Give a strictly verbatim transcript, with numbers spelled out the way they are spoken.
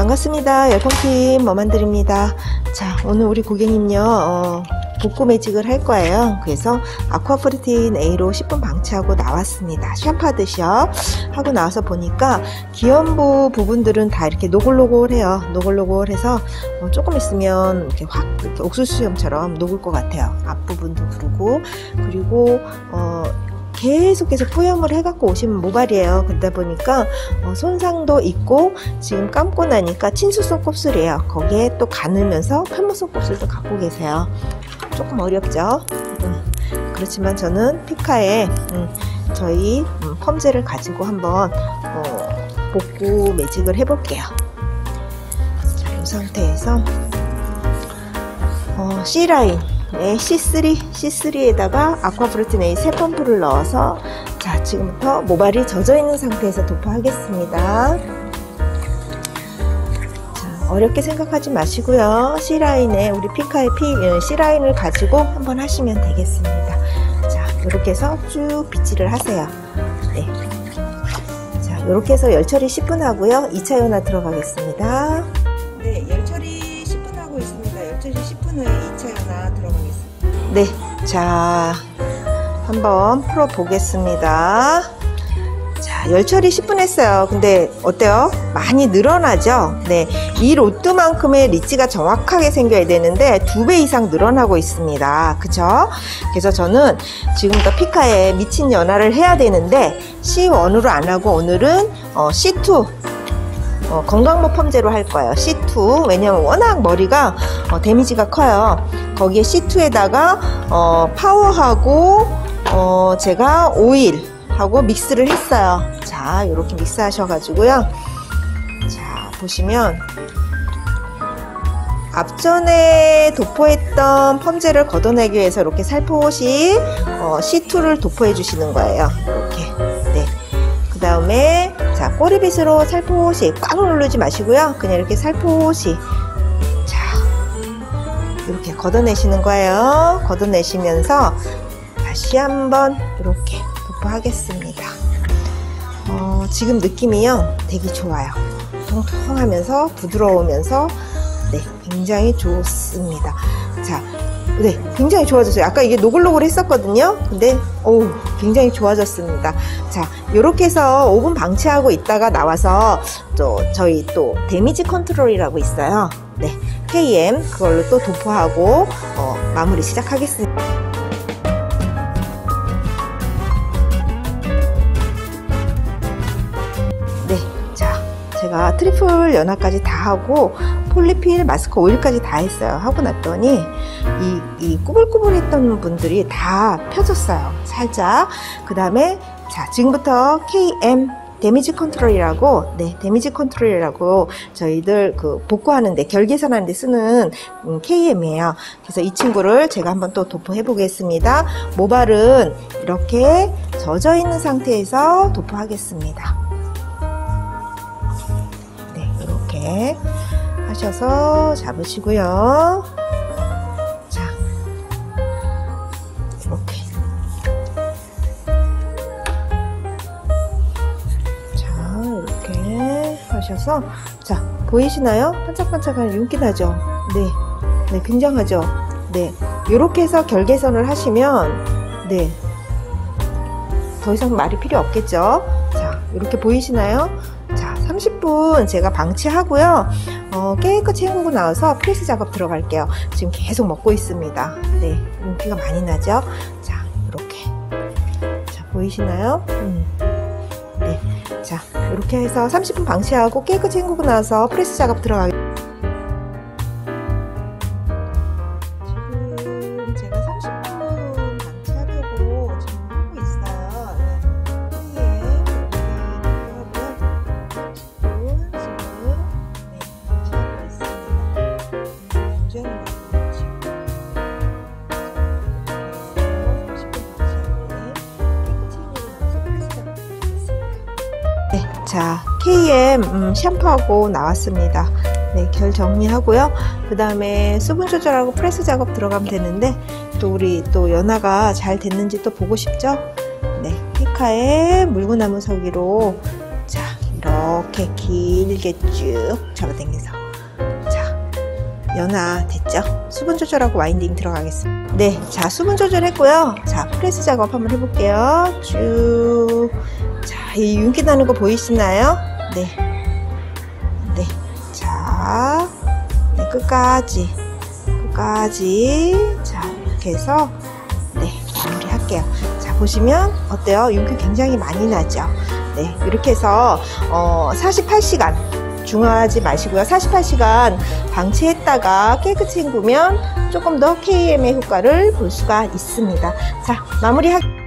반갑습니다. 열풍팀 머만들입니다. 자, 오늘 우리 고객님요 어, 복구 매직을 할 거예요. 그래서 아쿠아프리틴 A로 십 분 방치하고 나왔습니다. 샴푸하듯이요. 하고 나와서 보니까 기연부 부분들은 다 이렇게 노골노골해요. 노골노골해서 어, 조금 있으면 이렇게 확 이렇게 옥수수염처럼 녹을 것 같아요. 앞부분도 그러고 그리고 어, 계속해서 포염을 해갖고 오신 모발이에요. 그러다 보니까 어, 손상도 있고 지금 감고 나니까 친수성 곱슬이에요. 거기에 또 가늘면서 편모성 곱슬도 갖고 계세요. 조금 어렵죠. 음, 그렇지만 저는 피카의 음, 저희 음, 펌젤을 가지고 한번 어, 복구 매직을 해볼게요. 자, 이 상태에서 어, C라인 네, 씨 쓰리, 씨 쓰리에다가 아쿠아프리틴 A 세 펌프를 넣어서 자, 지금부터 모발이 젖어 있는 상태에서 도포하겠습니다. 자, 어렵게 생각하지 마시고요. C라인에 우리 피카의 피, C라인을 가지고 한번 하시면 되겠습니다. 자, 이렇게 해서 쭉 빗질을 하세요. 네. 자, 이렇게 해서 열처리 십 분 하고요. 이 차 연화 들어가겠습니다. 네, 열처리 십 분 하고 있습니다. 열처리 십 분 후에 이 차 연화 들어가겠습니다. 네, 자, 한번 풀어 보겠습니다. 자, 열처리 십 분 했어요. 근데 어때요? 많이 늘어나죠? 네, 이 로트만큼의 리치가 정확하게 생겨야 되는데 두 배 이상 늘어나고 있습니다. 그쵸? 그래서 저는 지금부터 피카에 미친 연화를 해야 되는데 씨 원으로 안 하고 오늘은 어, 씨 투 어, 건강모 펌제로 할 거예요. 씨 투. 왜냐면 워낙 머리가 어, 데미지가 커요. 거기에 씨 투에다가 어, 파워하고 어, 제가 오일하고 믹스를 했어요. 자, 이렇게 믹스 하셔가지고요. 자, 보시면 앞전에 도포했던 펌제를 걷어내기 위해서 이렇게 살포시 어, 씨 투를 도포해 주시는 거예요. 이렇게. 네. 그 다음에 자, 꼬리빗으로 살포시 꽉 누르지 마시고요. 그냥 이렇게 살포시 자, 이렇게 걷어내시는 거예요. 걷어내시면서 다시 한번 이렇게 도포하겠습니다. 어, 지금 느낌이요 되게 좋아요. 통통하면서 부드러우면서 네, 굉장히 좋습니다. 자, 네, 굉장히 좋아졌어요. 아까 이게 노글노글 했었거든요. 근데 오, 굉장히 좋아졌습니다. 자, 요렇게 해서 오 분 방치하고 있다가 나와서 또 저희 또 데미지 컨트롤이라고 있어요. 네, 케이엠 그걸로 또 도포하고 어, 마무리 시작하겠습니다. 네, 자, 제가 트리플 연화까지 다 하고 폴리필 마스크 오일까지 다 했어요. 하고 났더니 이, 이 꾸불꾸불했던 분들이 다 펴졌어요. 살짝. 그 다음에 자, 지금부터 케이엠 데미지 컨트롤이라고 네, 데미지 컨트롤이라고 저희들 그 복구하는데 결계선하는데 쓰는 음, 케이엠이에요. 그래서 이 친구를 제가 한번 또 도포해 보겠습니다. 모발은 이렇게 젖어 있는 상태에서 도포하겠습니다. 네, 이렇게 하셔서 잡으시고요. 자, 이렇게. 자, 이렇게 하셔서 자, 보이시나요? 반짝반짝한 윤기 나죠? 네, 네, 굉장하죠? 네, 이렇게 해서 결계선을 하시면 네, 더 이상 말이 필요 없겠죠? 자, 이렇게 보이시나요? 자, 삼십 분 제가 방치하고요. 어, 깨끗이 헹구고 나와서 프레스 작업 들어갈게요. 지금 계속 먹고 있습니다. 네, 윤기가 많이 나죠? 자, 이렇게. 자, 보이시나요? 음. 네. 자, 이렇게 해서 삼십 분 방치하고 깨끗이 헹구고 나서 프레스 작업 들어가겠습니다. 지금 제가 삼십 분 방치하려고 지금 하고 있어요. 네. 네, 자, 케이엠 음, 샴푸하고 나왔습니다. 네, 결 정리하고요. 그 다음에 수분 조절하고 프레스 작업 들어가면 되는데 또 우리 또 연화가 잘 됐는지 또 보고 싶죠? 네, 피카의 물구나무 서기로 자, 이렇게 이렇게 길게 쭉 잡아당겨서. 자, 연화 됐죠? 수분 조절하고 와인딩 들어가겠습니다. 네, 자, 수분 조절했고요. 자, 프레스 작업 한번 해볼게요. 쭉. 자, 이 윤기 나는 거 보이시나요? 네. 네. 자, 네, 끝까지. 끝까지. 자, 이렇게 해서, 네, 마무리 할게요. 자, 보시면, 어때요? 윤기 굉장히 많이 나죠? 네, 이렇게 해서, 어, 사십팔 시간. 중화하지 마시고요. 사십팔 시간 방치했다가 깨끗이 헹구면 조금 더 케이엠의 효과를 볼 수가 있습니다. 자, 마무리할게요.